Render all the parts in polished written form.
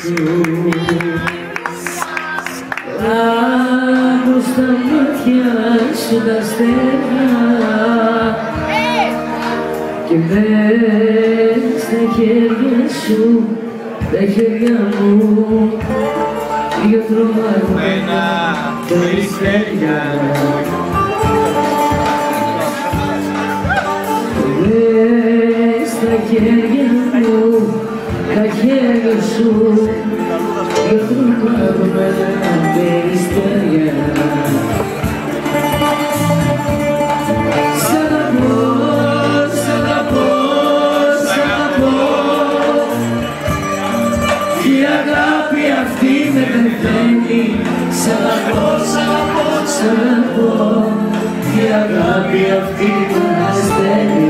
Άκου στα μάτια σου τα αστέρια και δες τα χέρια σου, τα χέρια μου δυο τρομαγμένα περιστέρια. Δες τα χέρια μου, τα χέρια σου δυο τρομαγμένα περιστέρια. Σ' αγαπώ, σ' αγαπώ, σ' αγαπώ, η αγάπη αυτή με πεθαίνει. Σ' αγαπώ, σ' αγαπώ, σ' αγαπώ, η αγάπη αυτή με ασθένει.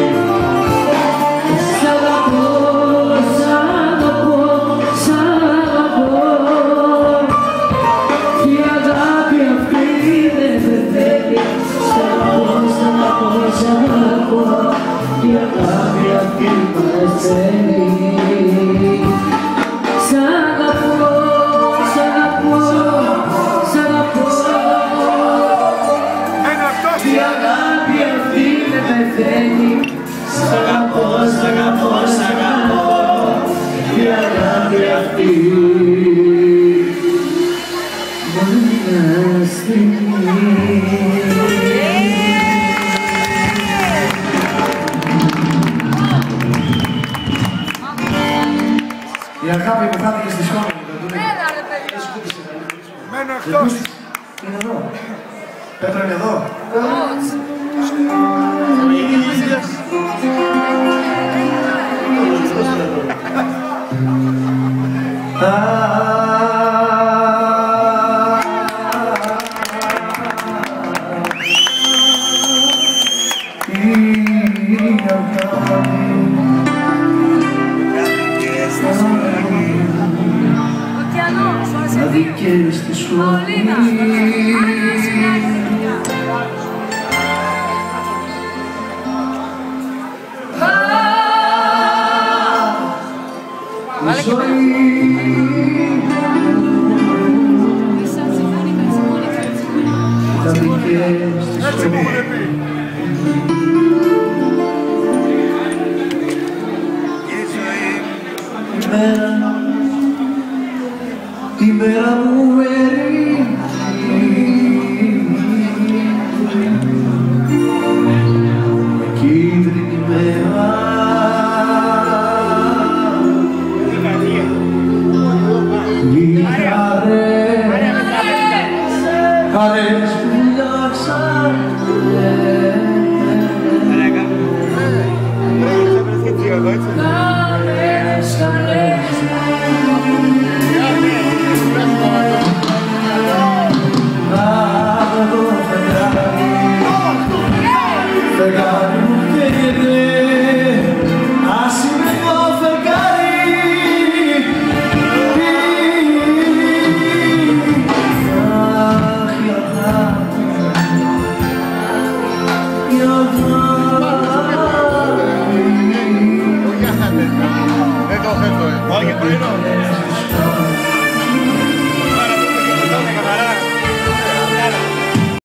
Σ' αγαπώ, σ' αγαπώ, σ' αγαπώ, η αγάπη αυτή με πεθαίνει. Σ' αγαπώ, σ' αγαπώ, σ' αγαπώ, η αγάπη αυτή με ασθένει. Σ' αγαπώ, σ' αγαπώ, σ' αγαπώ, η αγάπη αυτή με πεθαίνει. Σ' αγαπώ, σ' αγαπώ, σ' αγαπώ, η αγάπη αυτή με ασθενεί. Η αγάπη που χάθηκε στη σχόλη μου. Μένω εκτός. Είναι εδώ. Πέτρο είναι εδώ. Αδικές στη σχολή η ζωή αδικές στη σχολή. Η μέρα μου έρει κίτρινη μέρα, οι χαρές που λιάξανε, φεγγάρι μου καίγεται, ας είμαι το φεγγάρι. Αχ, η αγάπη, η αγάπη. Δεν το θέτω, όχι πρωινό.